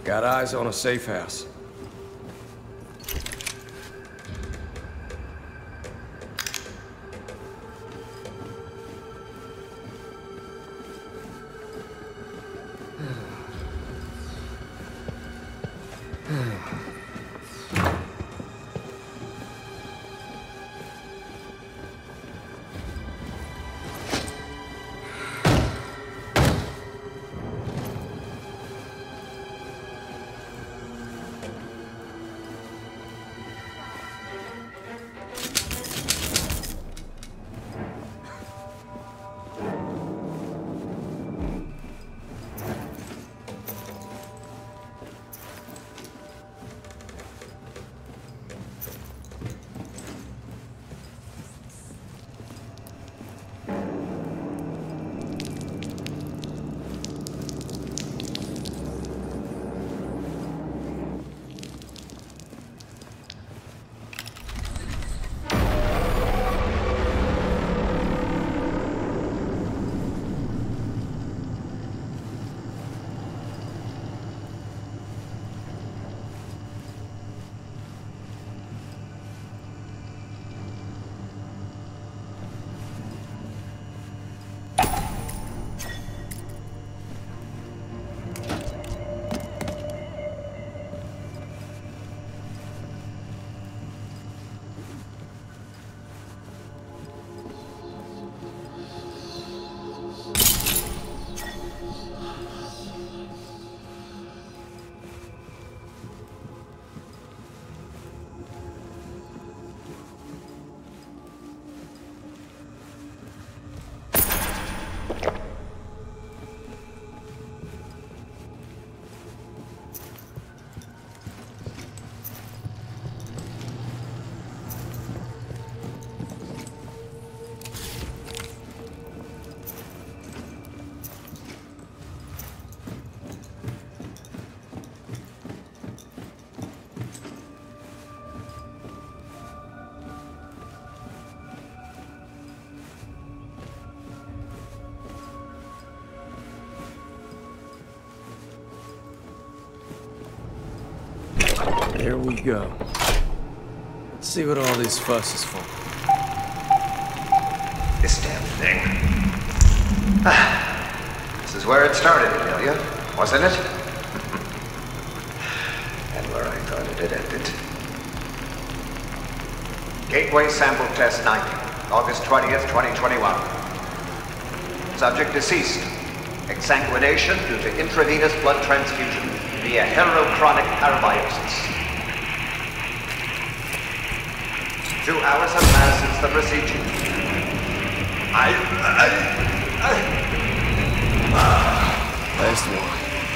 Got eyes on a safe house. Here we go. Let's see what all this fuss is for. This damn thing. This is where it started, Amelia, wasn't it? And where I thought it had ended. Gateway Sample Test 90, August 20th, 2021. Subject deceased. Exsanguination due to intravenous blood transfusion via heterochronic parabiosis. 2 hours of mass since the procedure. Last one.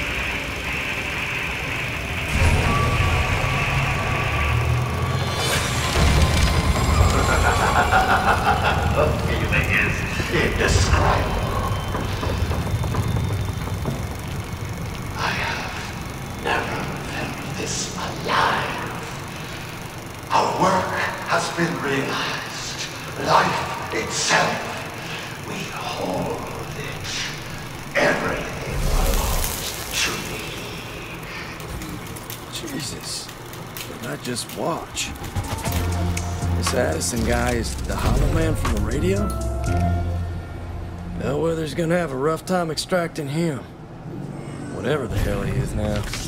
The feeling is indescribable. I have never felt this alive. Our work has been realized. Life itself. We hold it. Everything belongs to me. Jesus. Not just watch. This Addison guy is the Hollow Man from the radio? Bellwether's gonna have a rough time extracting him. Whatever the hell he is now.